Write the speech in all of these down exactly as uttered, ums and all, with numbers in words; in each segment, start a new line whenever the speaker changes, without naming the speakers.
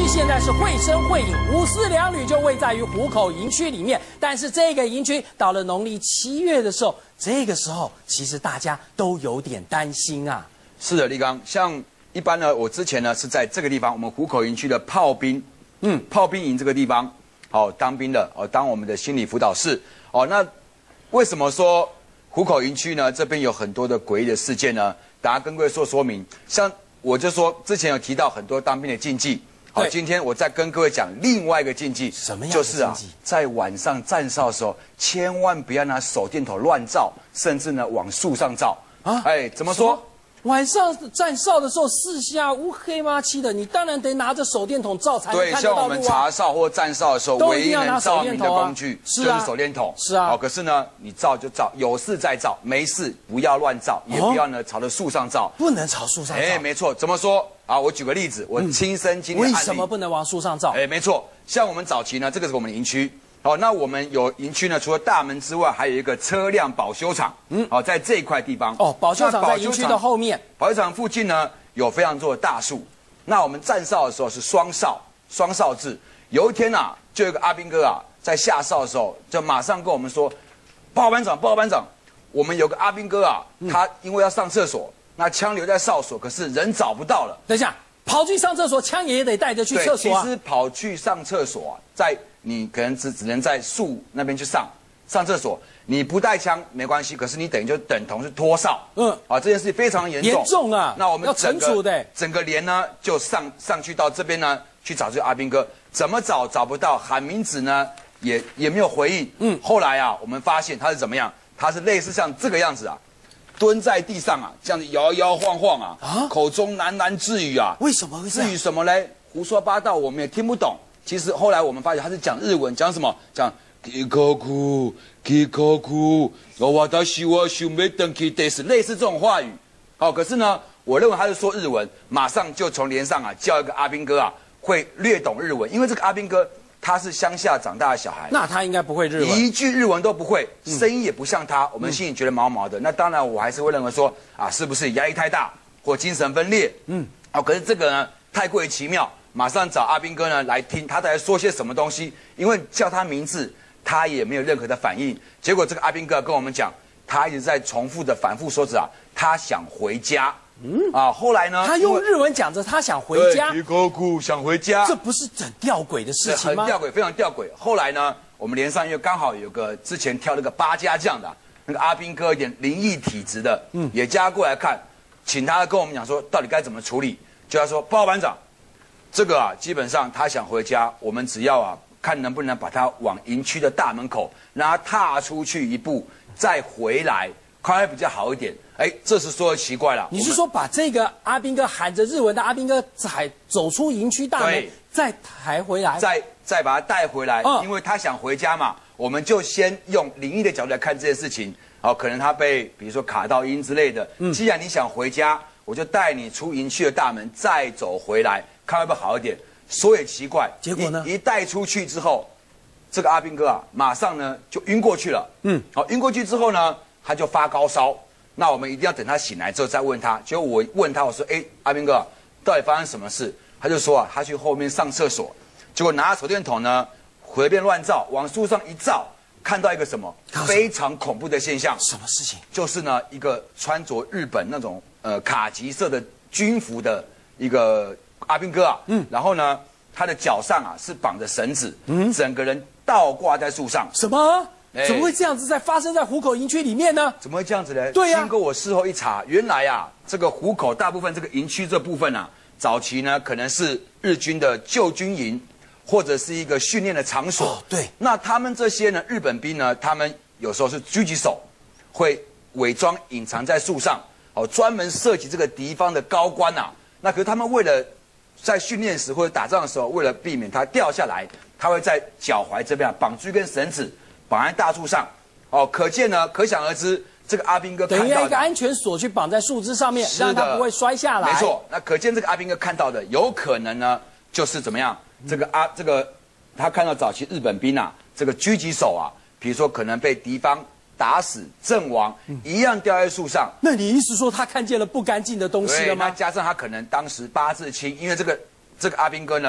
区现在是绘声绘影，五四两旅就位在于湖口营区里面。但是这个营区到了农历七月的时候，这个时候其实大家都有点担心啊。
是的，立刚，像一般呢，我之前呢是在这个地方，我们湖口营区的炮兵，嗯，炮兵营这个地方，好、哦、当兵的，哦，当我们的心理辅导室，哦，那为什么说湖口营区呢？这边有很多的诡异的事件呢？大家跟各位说说明，像我就说之前有提到很多当兵的禁忌。好，今天我再跟各位讲另外一个禁忌，
什么样的禁忌？就是啊，
在晚上站哨的时候，千万不要拿手电筒乱照，甚至呢往树上照啊！哎，怎么说？
晚上站哨的时候，四下乌黑麻漆的，你当然得拿着手电筒照才能看得到路啊。对，像我们查哨或站哨的时候，唯一能照明的工具就是手电筒。 是啊。
好，可是呢，你照就照，有事再照，没事不要乱照，也不要呢朝着树上照。
不能朝树上照。
哎，没错。怎么说？啊，我举个例子，我亲身经历案例。
为什么不能往树上照？
哎，没错。像我们早期呢，这个是我们的营区。好，那我们有营区呢，除了大门之外，还有一个车辆保修厂。嗯，好，在这一块地方。
哦，保修厂在营区的后面。
保修厂附近呢，有非常多的大树。那我们站哨的时候是双哨，双哨制。有一天啊，就有一个阿兵哥啊，在下哨的时候，就马上跟我们说：“报告班长，报告班长，我们有个阿兵哥啊，嗯、他因为要上厕所，那枪留在哨所，可是人找不到了。”
等一下，跑去上厕所，枪也得带着去厕所啊。
其实跑去上厕所啊，在你可能只只能在树那边去上上厕所，你不带枪没关系，可是你等于就等同是脱哨。嗯，啊，这件事非常严重。
严重啊！
那我们整个
的
整个连呢，就上上去到这边呢，去找这个阿兵哥，怎么找找不到，喊名字呢也也没有回应。嗯，后来啊，我们发现他是怎么样？他是类似像这个样子啊，蹲在地上啊，这样子摇摇晃晃啊，啊口中喃喃自语啊。
为什么会这样？
自语什么嘞？胡说八道，我们也听不懂。其实后来我们发现他是讲日文，讲什么？讲 Kikoku Kikoku， 我的希望想要回去，类似这种话语。好，可是呢，我认为他是说日文，马上就从连上啊叫一个阿兵哥啊，会略懂日文，因为这个阿兵哥他是乡下长大的小孩，
那他应该不会日文，
一句日文都不会，声音也不像他，我们心里觉得毛毛的。嗯、那当然，我还是会认为说啊，是不是压力太大或精神分裂？嗯，好，可是这个呢，太过于奇妙。马上找阿兵哥呢来听他在说些什么东西，因为叫他名字，他也没有任何的反应。结果这个阿兵哥跟我们讲，他一直在重复的反复说着啊，他想回家。嗯啊，后来呢，
他用日文讲着他想回家，
对，想回家，
这不是很吊诡的事情吗？
很吊诡，非常吊诡。后来呢，我们连上因为刚好有个之前跳那个八家将的、啊、那个阿兵哥，有点灵异体质的，嗯，也加过来看，请他跟我们讲说到底该怎么处理。就他说，报告班长。这个啊，基本上他想回家，我们只要啊，看能不能把他往营区的大门口，让他踏出去一步，再回来，看来比较好一点。哎，这时说的奇怪了。
你是说把这个阿兵哥喊着日文的阿兵哥踩走出营区大门，再抬回来，
再再把他带回来、嗯，因为他想回家嘛，我们就先用灵异的角度来看这件事情。好、哦，可能他被比如说卡到音之类的。嗯，既然你想回家，我就带你出营区的大门，再走回来。看会不会好一点？说也奇怪，
结果呢？
一, 一带出去之后，这个阿兵哥啊，马上呢就晕过去了。嗯，好、哦，晕过去之后呢，他就发高烧。那我们一定要等他醒来之后再问他。结果我问他，我说：“哎，阿兵哥，到底发生什么事？”他就说啊，他去后面上厕所，结果拿手电筒呢，随便乱照，往树上一照，看到一个什么非常恐怖的现象。
什么事情？
就是呢，一个穿着日本那种呃卡其色的军服的一个。阿兵哥啊，嗯，然后呢，他的脚上啊是绑着绳子，嗯，整个人倒挂在树上。
什么？哎、怎么会这样子在发生在湖口营区里面呢？
怎么会这样子呢？
对呀、啊，
经过我事后一查，原来啊，这个湖口大部分这个营区这部分啊，早期呢可能是日军的旧军营，或者是一个训练的场所。
哦，对。
那他们这些呢，日本兵呢，他们有时候是狙击手，会伪装隐藏在树上，哦，专门射击这个敌方的高官啊。那可是他们为了在训练时或者打仗的时候，为了避免它掉下来，他会在脚踝这边、啊、绑住一根绳子，绑在大树上。哦，可见呢，可想而知，这个阿兵哥看到的
等于一个安全锁去绑在树枝上面，让它不会摔下来。
没错，那可见这个阿兵哥看到的，有可能呢，就是怎么样？这个阿这个他看到早期日本兵啊，这个狙击手啊，比如说可能被敌方打死阵亡，嗯、一样掉在树上。
那你意思说他看见了不干净的东西了吗？
那加上他可能当时八字轻，因为这个这个阿兵哥呢，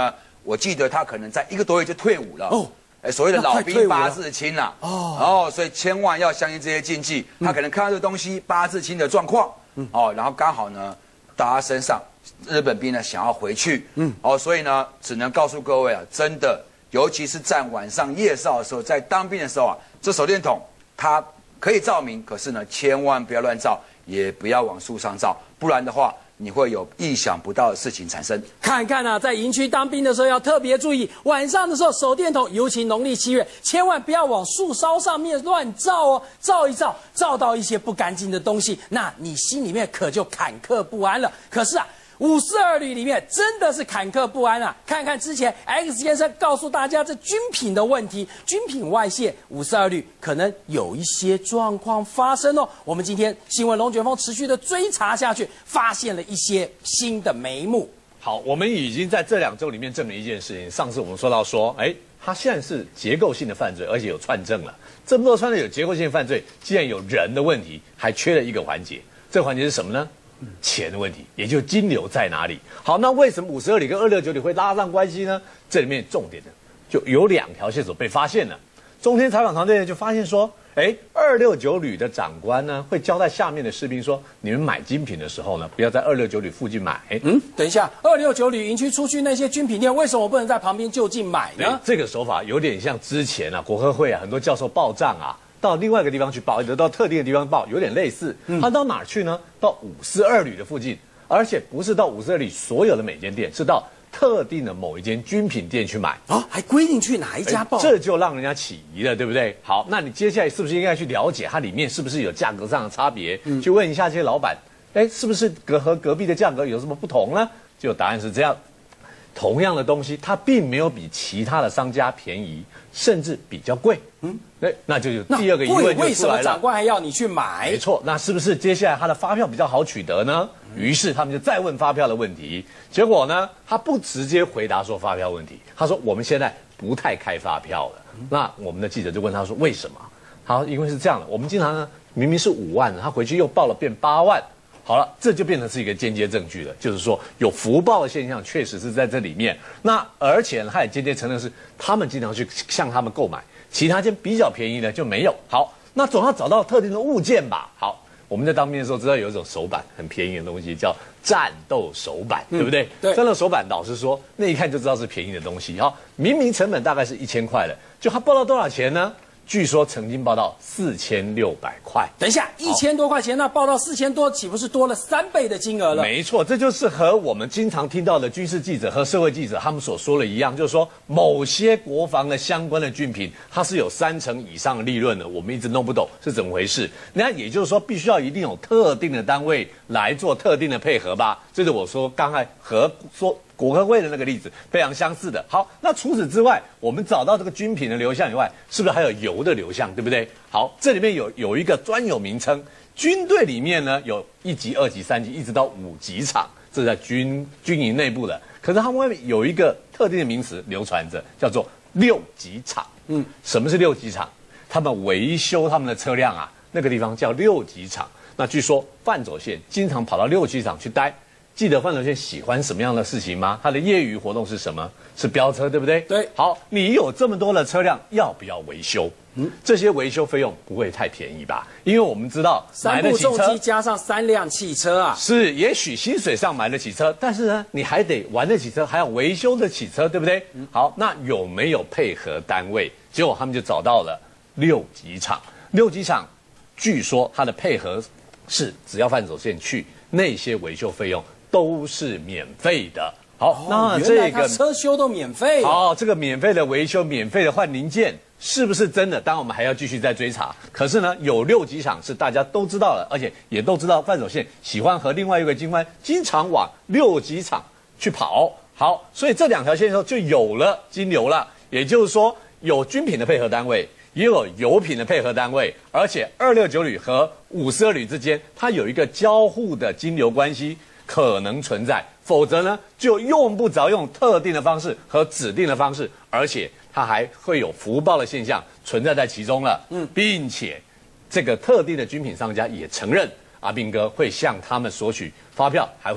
我记得他可能在一个多月就退伍了。哦。 哎，所谓的老兵八字轻啦，哦，然后所以千万要相信这些禁忌。他可能看到这个东西八字轻的状况，嗯，哦，然后刚好呢到他身上，日本兵呢想要回去，嗯，哦，所以呢只能告诉各位啊，真的，尤其是站晚上夜哨的时候，在当兵的时候啊，这手电筒它可以照明，可是呢千万不要乱照，也不要往树上照，不然的话。 你会有意想不到的事情产生。
看看啊，在营区当兵的时候要特别注意，晚上的时候手电筒，尤其农历七月，千万不要往树梢上面乱照哦，照一照，照到一些不干净的东西，那你心里面可就坎坷不安了。可是啊。 五四二旅里面真的是坎坷不安啊！看看之前 X 先生告诉大家这军品的问题，军品外泄，五四二旅可能有一些状况发生哦。我们今天新闻龙卷风持续的追查下去，发现了一些新的眉目。
好，我们已经在这两周里面证明一件事情。上次我们说到说，哎，他现在是结构性的犯罪，而且有串证了。这么多串证有结构性犯罪，既然有人的问题，还缺了一个环节。这个环节是什么呢？ 钱的问题，也就是金流在哪里？好，那为什么五十二旅跟二六九旅会拉上关系呢？这里面重点的就有两条线索被发现了。中天采访团队就发现说，哎，二六九旅的长官呢会交代下面的士兵说，你们买精品的时候呢，不要在二六九旅附近买。
嗯，等一下，二六九旅营区出去那些军品店，为什么不能在旁边就近买呢？
这个手法有点像之前啊，国科会啊，很多教授报账啊。 到另外一个地方去报，得到特定的地方报，有点类似。嗯、他到哪儿去呢？到五四二旅的附近，而且不是到五四二旅所有的每间店，是到特定的某一间军品店去买
啊，还规定去哪一家报，
这就让人家起疑了，对不对？好，那你接下来是不是应该去了解它里面是不是有价格上的差别？嗯、去问一下这些老板，哎，是不是隔和隔壁的价格有什么不同呢？就答案是这样。 同样的东西，它并没有比其他的商家便宜，甚至比较贵。嗯，那那就有第二个疑问就出来了。
为什么长官还要你去买？
没错，那是不是接下来他的发票比较好取得呢？于是他们就再问发票的问题，结果呢，他不直接回答说发票问题，他说我们现在不太开发票了。那我们的记者就问他说为什么？好，因为是这样的，我们经常呢明明是五万，他回去又报了变八万。 好了，这就变成是一个间接证据了，就是说有福报的现象确实是在这里面。那而且他也间接承认是他们经常去向他们购买，其他间比较便宜的就没有。好，那总要找到特定的物件吧。好，我们在当兵的时候知道有一种手板很便宜的东西叫战斗手板，嗯、对不对？
对，
战斗手板老实说，那一看就知道是便宜的东西。好，明明成本大概是一千块的，就他报到多少钱呢？ 据说曾经报到四千六百块。
等一下，一千多块钱，那报到四千多，岂不是多了三倍的金额了？
没错，这就是和我们经常听到的军事记者和社会记者他们所说的一样，就是说某些国防的相关的军品，它是有三成以上的利润的，我们一直弄不懂是怎么回事。那也就是说，必须要一定有特定的单位来做特定的配合吧？这是我说刚才和说。 国科会的那个例子非常相似的。好，那除此之外，我们找到这个军品的流向以外，是不是还有油的流向，对不对？好，这里面有有一个专有名称，军队里面呢有一级、二级、三级，一直到五级厂，这是在军军营内部的。可是他们外面有一个特定的名词流传着，叫做六级厂。嗯，什么是六级厂？他们维修他们的车辆啊，那个地方叫六级厂。那据说范走宪经常跑到六级厂去待。 记得范走宪喜欢什么样的事情吗？他的业余活动是什么？是飙车，对不对？
对。
好，你有这么多的车辆，要不要维修？嗯，这些维修费用不会太便宜吧？因为我们知道，
三部重机加上三辆汽车啊，
是也许薪水上买得起车，但是呢，你还得玩得起车，还要维修得起车，对不对？嗯。好，那有没有配合单位？结果他们就找到了六级厂。六级厂，据说他的配合是只要范走宪去，那些维修费用。 都是免费的。好，哦、
那这个车修都免费。
好，这个免费的维修、免费的换零件，是不是真的？当然，我们还要继续再追查。可是呢，有六级厂是大家都知道的，而且也都知道范走宪喜欢和另外一位军官经常往六级厂去跑。好，所以这两条线上就有了金流了。也就是说，有军品的配合单位。 也有油品的配合单位，而且二六九旅和五四二旅之间，它有一个交互的金流关系可能存在，否则呢，就用不着用特定的方式和指定的方式，而且它还会有福报的现象存在在其中了。嗯，并且这个特定的军品商家也承认阿兵哥会向他们索取发票，还会做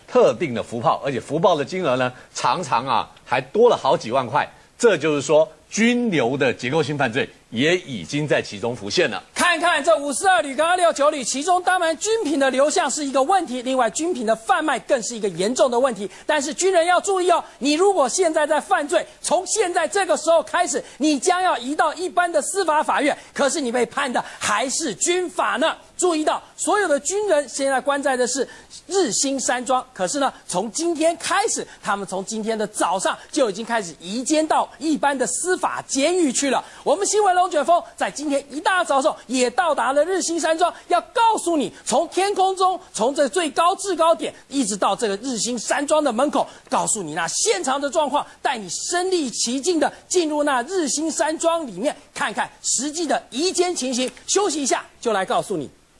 特定的福报，而且福报的金额呢，常常啊还多了好几万块。这就是说，军流的结构性犯罪也已经在其中浮现了。
看看这五四二旅跟二六九旅，其中当然军品的流向是一个问题，另外军品的贩卖更是一个严重的问题。但是军人要注意哦，你如果现在在犯罪，从现在这个时候开始，你将要移到一般的司法法院，可是你被判的还是军法呢。注意到，所有的军人现在关在的是日新山庄，可是呢，从今天开始，他们从今天的早上就已经开始移监到一般的司法监狱去了。我们新闻龙卷风在今天一大早的时候也到达了日新山庄，要告诉你，从天空中，从这最高制高点，一直到这个日新山庄的门口，告诉你那现场的状况，带你身临其境的进入那日新山庄里面，看看实际的移监情形。休息一下，就来告诉你。